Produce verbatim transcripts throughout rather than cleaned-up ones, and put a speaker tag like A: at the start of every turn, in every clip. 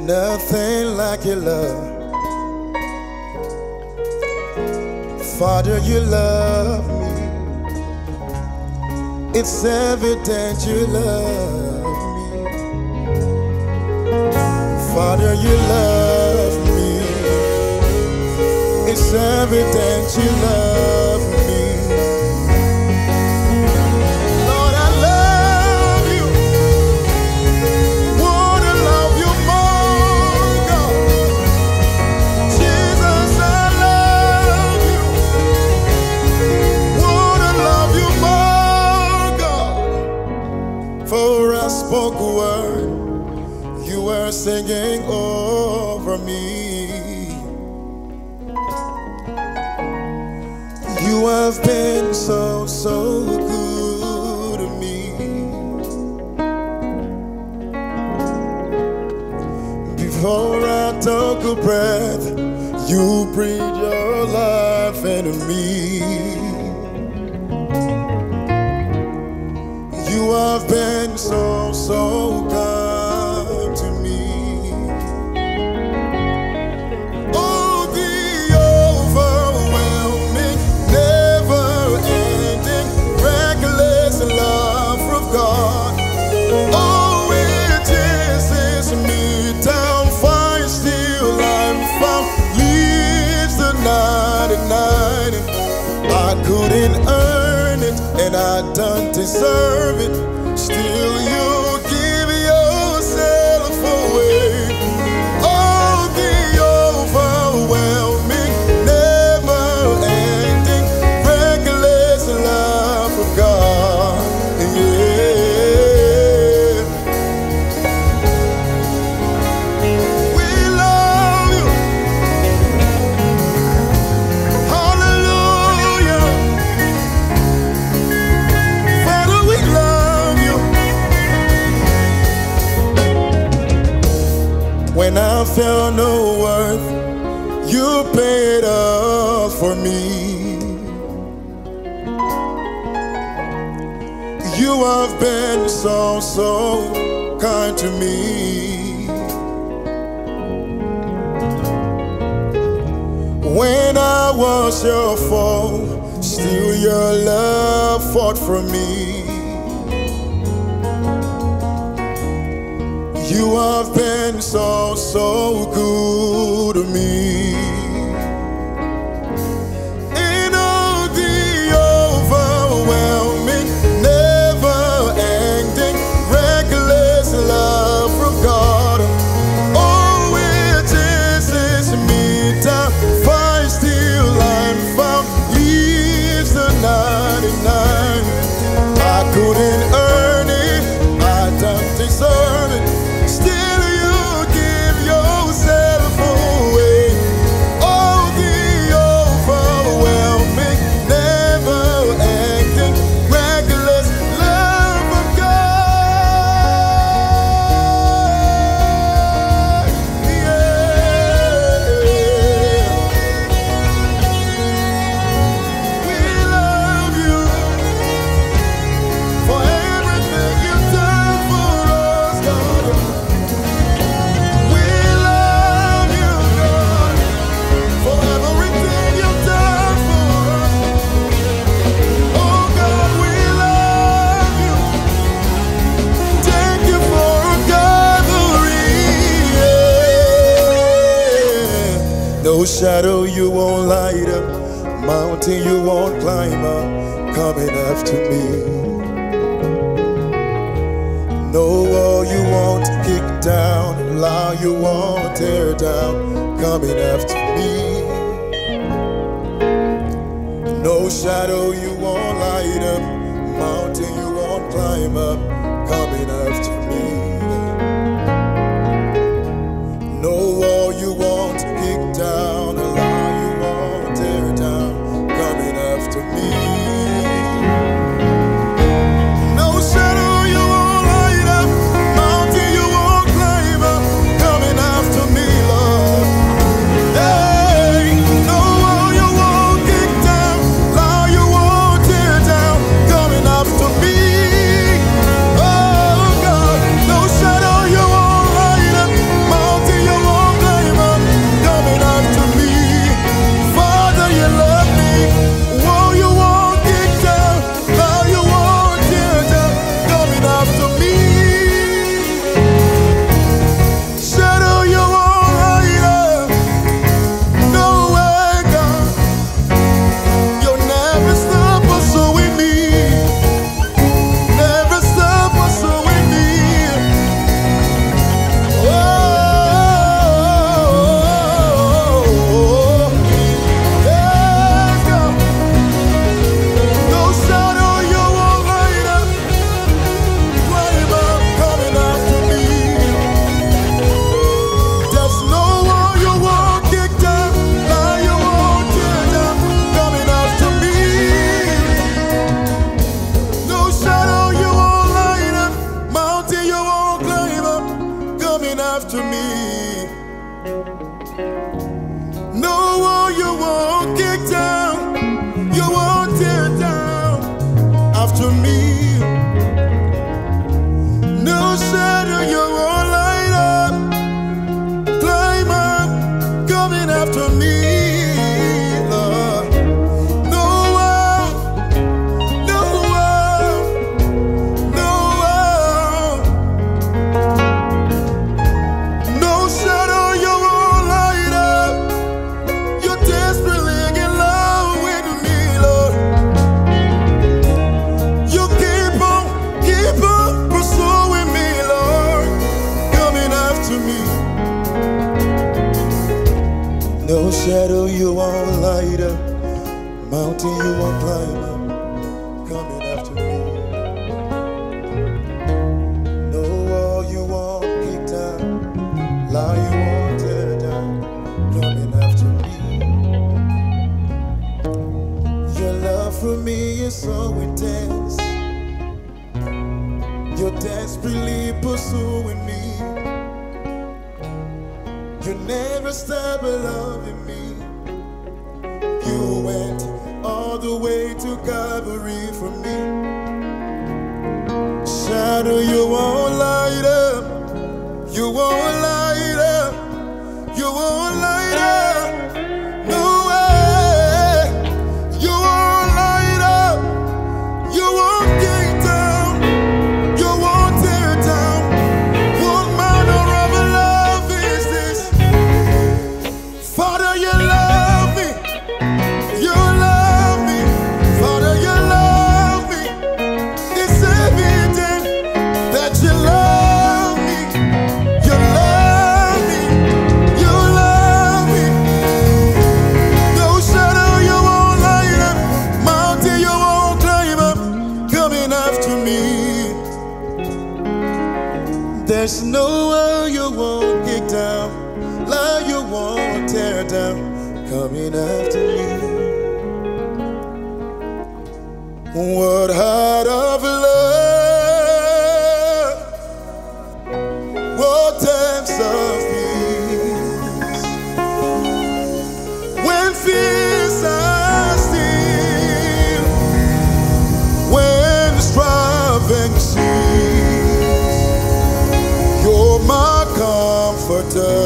A: Nothing like your love. Father, you love me. It's evident you love me. Father, you love me. It's evident you love me. Lord, I love you. Wanna love you more, God. Jesus, I love you. Wanna love you more, God. For I spoke a word, you were singing over me. You have been so, so good to me. Before I took a breath, you breathed your life into me. You have been so, so kind to me. Oh, the overwhelming, never-ending, reckless love of God. Oh, it chases me down, finds still I'm found, leaves the ninety-nine. I couldn't earn it, and I don't deserve it. Still, you give yourself away. Oh, the overwhelming, never-ending, reckless love of God. Yeah. We love you. Hallelujah. Father, we love you. When I felt no worth, you paid up for me. You have been so, so kind to me. When I was your foe, still your love fought for me. You have been so, so good to me. In all the overwhelming, never-ending, reckless love of God. Oh, it chases me down, finds still I'm found, leaves the ninety-nine. I couldn't earn it, I don't deserve it. Still you give yourself away. Oh, the overwhelming, never-ending, reckless love of God. Yeah. We love you for everything you've done for us, God. We love you, God, for everything you've done for us. Oh, God, we love you. Thank you for a gathering. Yeah. No shadow you won't light up, mountain you won't climb up, coming after me. No wall you won't kick down, lie you won't tear down, coming after me. No shadow you won't light up, mountain you won't climb up, coming after me. No wall you won't kick down, lie you won't tear down, coming after me. No shadow you won't light up, mountain you won't climb up, coming after me, Lord. Hey, no wall you won't kick down, lie you won't tear down, coming after me. Oh, God. No wall you won't kick down, you won't tear down after me. No shadow you won't light up, climb up, coming after me, Lord. No wall, no wall, no wall, no shadow you won't light up. You're desperately in love with me, Lord. You keep on, keep on pursuing me, Lord, coming after me. No shadow you won't light up, mountain you won't climb up, coming after me. No wall you won't kick down, lie you won't tear down, coming after me. Your love for me is so intense, you're desperately pursuing me. You never stop loving me. You went all the way to Calvary for me. Shadow you won't light up, you won't light up, you won't light up. No way, you won't light up, you won't get down, you won't tear down. What manner of love is this? Father, you love me, you love me, Father, you love me. It's evident that you love me, you love me, you love me. No shadow you won't light up, mountain you won't climb up, coming after me. There's no wall you won't kick down, lie you won't tear down, coming after me. What heart of love, what depths of peace, when fears are still, when striving cease. You're my comforter,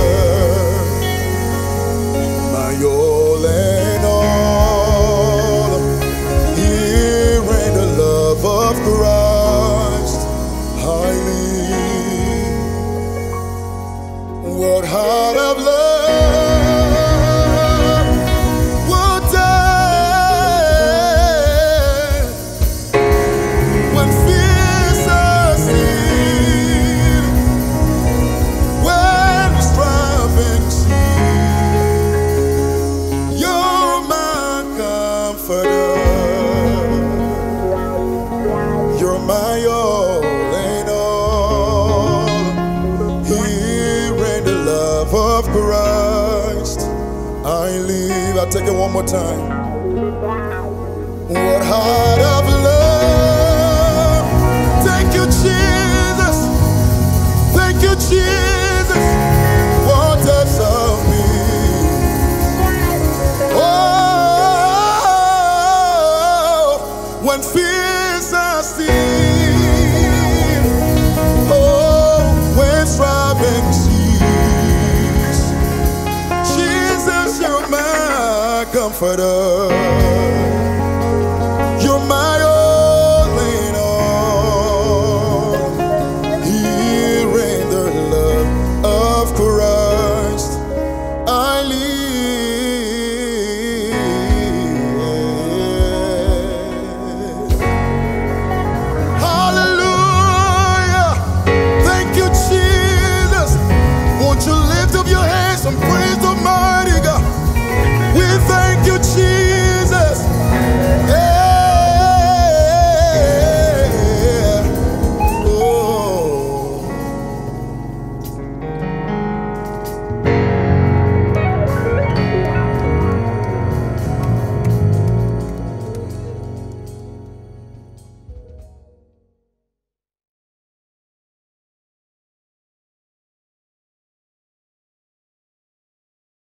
A: my all and all. Here in the love of Christ I live. What heart of love, what time, when fears are still, when striving cease. You're my comforter, you're my all and all. Here in the love of Christ I live. I'll take it one more time. What heart of love. Thank you, Jesus. Thank you, Jesus. What depths of me. Oh, when fears are still, oh, when striving cease. Jesus, you're my comforter, you're my all in all. Here in the love of Christ I live. Hallelujah. Thank you, Jesus. Won't you lift up your hands and pray?